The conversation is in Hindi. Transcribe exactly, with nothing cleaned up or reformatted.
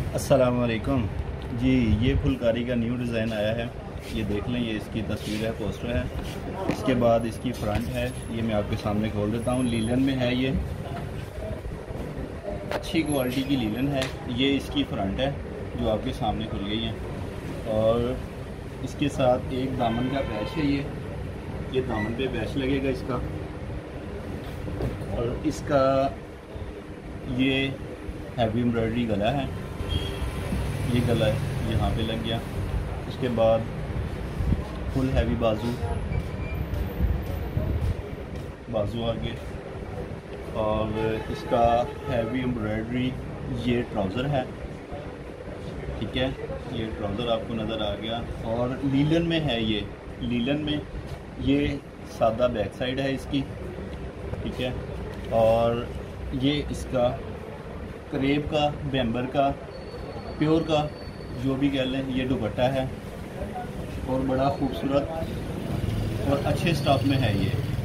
अस्सलाम वालेकुम जी। ये फुलकारी का न्यू डिज़ाइन आया है, ये देख लें। ये इसकी तस्वीर है, पोस्टर है। इसके बाद इसकी फ्रंट है, ये मैं आपके सामने खोल देता हूँ। लीलन में है, ये अच्छी क्वालिटी की लीलन है। ये इसकी फ्रंट है जो आपके सामने खुल गई है, और इसके साथ एक दामन का पैच है। ये ये दामन पे पैच लगेगा इसका, और इसका ये हैवी एम्ब्रॉयडरी गला है। ये गला है, यहाँ पे लग गया। उसके बाद फुल हैवी बाजू बाजू आगे, और इसका हैवी एम्ब्रॉयडरी। ये ट्राउज़र है, ठीक है। ये ट्राउज़र आपको नज़र आ गया। और लीलन में है, ये लीलन में ये सादा बैक साइड है इसकी, ठीक है। और ये इसका करेब का, बैम्बर का, प्योर का, जो भी कह लें, ये दुपट्टा है और बड़ा खूबसूरत और अच्छे स्टॉक में है ये।